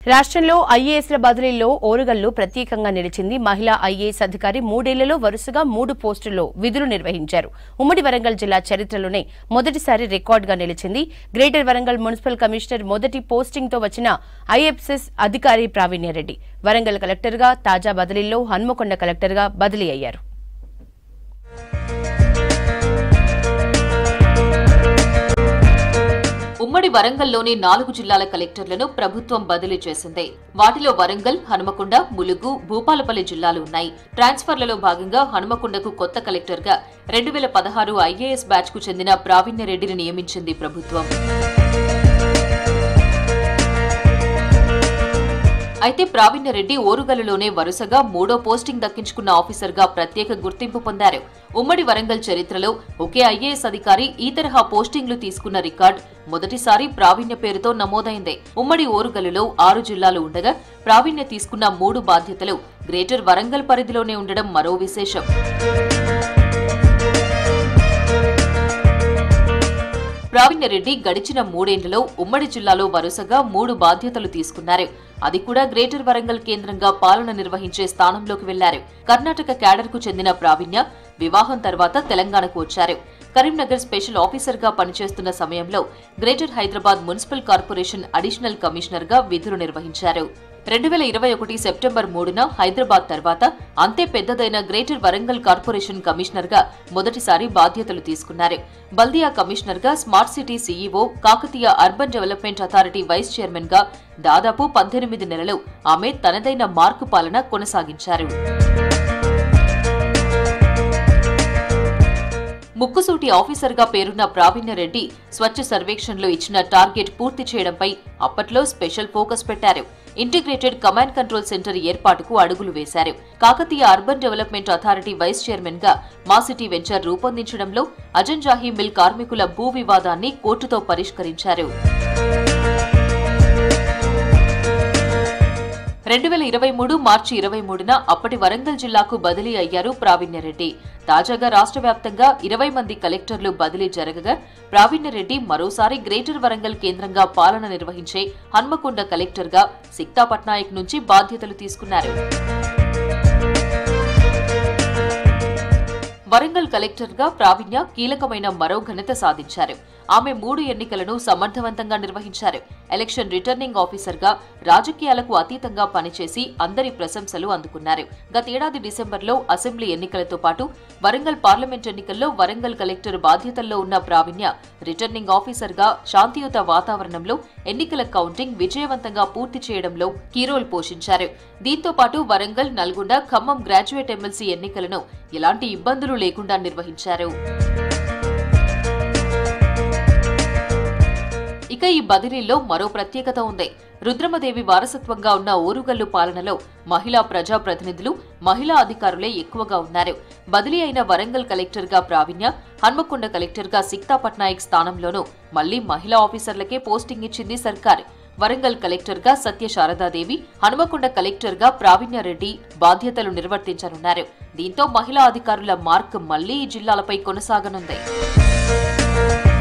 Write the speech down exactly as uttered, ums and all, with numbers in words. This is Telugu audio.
రాష్ట్రంలో ఐఏఎస్ల బదిలీలో ఓరుగల్లు ప్రత్యేకంగా నిలిచింది. మహిళా ఐఏఎస్ అధికారి మూడేళ్లలో వరుసగా మూడు పోస్టుల్లో విధులు నిర్వహించారు. ఉమ్మడి వరంగల్ జిల్లా చరిత్రలోనే మొదటిసారి రికార్డుగా నిలిచింది. గ్రేటర్ వరంగల్ మున్సిపల్ కమిషనర్ మొదటి పోస్టింగ్ తో వచ్చిన ఐఏఎస్ అధికారి ప్రావీణ్య రెడ్డి వరంగల్ కలెక్టర్గా, తాజా బదిలీలో హన్మకొండ కలెక్టర్గా బదిలీ అయ్యారు. ఉమ్మడి వరంగల్లోని నాలుగు జిల్లాల కలెక్టర్లను ప్రభుత్వం బదిలీ చేసింది. వాటిలో వరంగల్, హనుమకొండ, ములుగు, భూపాలపల్లి జిల్లాలు ఉన్నాయి. ట్రాన్స్ఫర్లలో భాగంగా హనుమకొండకు కొత్త కలెక్టర్గా రెండు వేల పదహారు ఐఏఎస్ బ్యాచ్ కు చెందిన ప్రావీణ్య రెడ్డిని నియమించింది ప్రభుత్వం. అయితే ప్రావీణ్య రెడ్డి ఓరుగల్లులోనే వరుసగా మూడో పోస్టింగ్ దక్కించుకున్న ఆఫీసర్గా ప్రత్యేక గుర్తింపు పొందారు. ఉమ్మడి వరంగల్ చరిత్రలో ఒకే ఐఏఎస్ అధికారి ఈ తరహా పోస్టింగ్లు తీసుకున్న రికార్డు మొదటిసారి ప్రావీణ్య పేరుతో నమోదైంది. ఉమ్మడి ఓరుగల్లులో ఆరు జిల్లాలు ఉండగా ప్రావీణ్య తీసుకున్న మూడు బాధ్యతలు గ్రేటర్ వరంగల్ పరిధిలోనే ఉండడం మరో విశేషం. ప్రావీణ్య రెడ్డి గడిచిన మూడేండ్లలో ఉమ్మడి జిల్లాలో వరుసగా మూడు బాధ్యతలు తీసుకున్నారు. అది కూడా గ్రేటర్ వరంగల్ కేంద్రంగా పాలన నిర్వహించే స్థానంలోకి వెళ్లారు. కర్ణాటక క్యాడర్ కు చెందిన ప్రావీణ్య వివాహం తర్వాత తెలంగాణకు వచ్చారు. కరీంనగర్ స్పెషల్ ఆఫీసర్ గా పనిచేస్తున్న సమయంలో greater Hyderabad municipal corporation additional commissioner గా విధులు నిర్వహించారు. రెండు వేల ఇరవై ఒకటి సెప్టెంబర్ మూడున హైదరాబాద్ తర్వాత అంతే పెద్దదైన గ్రేటర్ వరంగల్ కార్పొరేషన్ కమిషనర్ గా మొదటిసారి బాధ్యతలు తీసుకున్నారు. బల్దియా కమిషనర్ గా, smart city CEO, Kakatiya urban development authority vice chairman గా దాదాపు పద్దెనిమిది నెలలు ఆమె తనదైన మార్కు పాలన కొనసాగించారు. ముక్కుసూటి ఆఫీసర్గా పేరున్న ప్రావీణ్య రెడ్డి స్వచ్ఛ సర్వేక్షణలో ఇచ్చిన టార్గెట్ పూర్తి చేయడంపై అప్పట్లో స్పెషల్ ఫోకస్ పెట్టారు. ఇంటిగ్రేటెడ్ కమాండ్ కంట్రోల్ సెంటర్ ఏర్పాటుకు అడుగులు వేశారు. Kakatiya urban development authority vice chairman గా మా సిటీ వెంచర్ రూపొందించడంలో అజంజాహీ మిల్ కార్మికుల భూ వివాదాన్ని కోర్టుతో పరిష్కరించారు. రెండు వేల ఇరవై మూడు మార్చి ఇరవై మూడున అప్పటి వరంగల్ జిల్లాకు బదిలీ అయ్యారు ప్రావీణ్య రెడ్డి. తాజాగా రాష్ట్ర వ్యాప్తంగా ఇరవై మంది కలెక్టర్లు బదిలీ జరగగా ప్రావీణ్య రెడ్డి మరోసారి గ్రేటర్ వరంగల్ కేంద్రంగా పాలన నిర్వహించే హన్మకొండ కలెక్టర్గా సిక్తా పట్నాయక్ నుంచి బాధ్యతలు తీసుకున్నారు. వరంగల్ కలెక్టర్గా ప్రావీణ్య కీలకమైన మరో ఘనత సాధించారు. ఆమె మూడు ఎన్నికలను సమర్థవంతంగా నిర్వహించారు. ఎలక్షన్ రిటర్నింగ్ ఆఫీసర్గా రాజకీయాలకు అతీతంగా పనిచేసి అందరి ప్రశంసలు అందుకున్నారు. గతేడాది డిసెంబర్లో అసెంబ్లీ ఎన్నికలతో పాటు వరంగల్ పార్లమెంట్ ఎన్నికల్లో వరంగల్ కలెక్టర్ బాధ్యతల్లో ఉన్న ప్రావీణ్య రిటర్నింగ్ ఆఫీసర్గా శాంతియుత వాతావరణంలో ఎన్నికల కౌంటింగ్ విజయవంతంగా పూర్తి చేయడంలో కీరోల్ పోషించారు. దీంతో పాటు వరంగల్, నల్గొండ, ఖమ్మం గ్రాడ్యుయేట్ ఎమ్మెల్సీ ఎన్నికలను ఎలాంటి ఇబ్బందులు లేకుండా నిర్వహించారు. ఇక ఈ బదిలీలో మరో ప్రత్యేకత ఉంది. రుద్రమదేవి వారసత్వంగా ఉన్న ఓరుగల్లు పాలనలో మహిళా ప్రజాప్రతినిధులు, మహిళా అధికారులే ఎక్కువగా ఉన్నారు. బదిలీ అయిన వరంగల్ కలెక్టర్గా ప్రావీణ్య, హన్మకొండ కలెక్టర్గా సిక్తా పట్నాయక్ స్థానంలోనూ మళ్లీ మహిళా ఆఫీసర్లకే పోస్టింగ్ ఇచ్చింది సర్కార్. వరంగల్ కలెక్టర్గా సత్య శారదాదేవి, హనుమకొండ కలెక్టర్గా ప్రావీణ్య రెడ్డి బాధ్యతలు నిర్వర్తించనున్నారు. దీంతో మహిళా అధికారుల మార్క్ మళ్లీ ఈ జిల్లాలపై కొనసాగనుంది.